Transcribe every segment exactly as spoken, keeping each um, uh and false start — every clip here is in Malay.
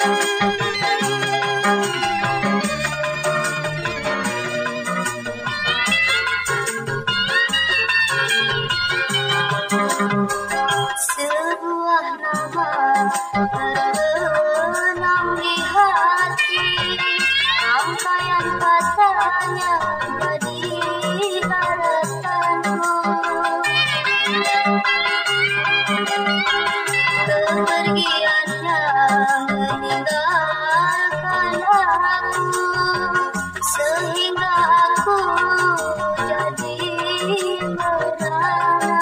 Sebuah nama terbenam di hati, rangkaian katanya jadi harapanku. Kepergiannya meninggalkan aku, sehingga aku jadi merana.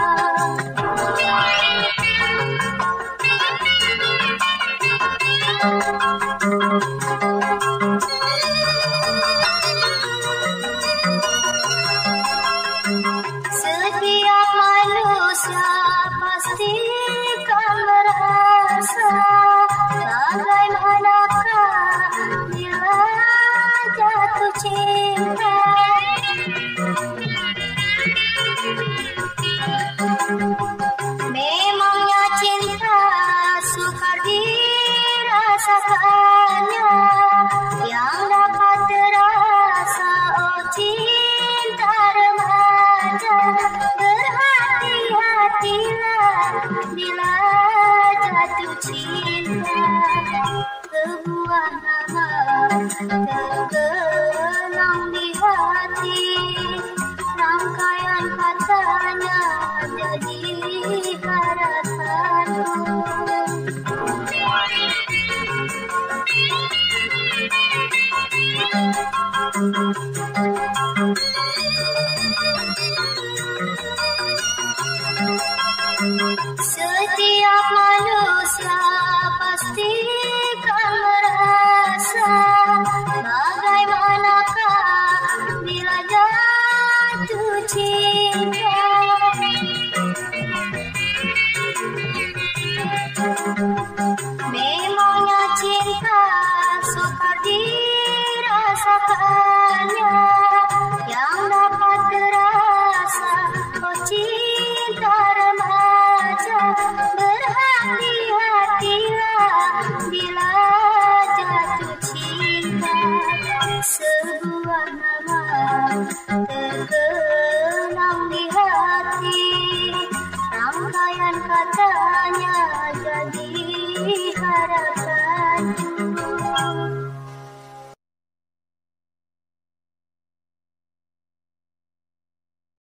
Setiap manusia pasti kan merasa bagaimanakah bila jatuh cinta. Memangnya cinta sukar dirasakannya, yang dapat terasa oh cinta remaja. Berhati-hatilah bila jatuh cinta. Sebuah nama tergenang di hati, rangkaian katanya jadi harapanku. Setiap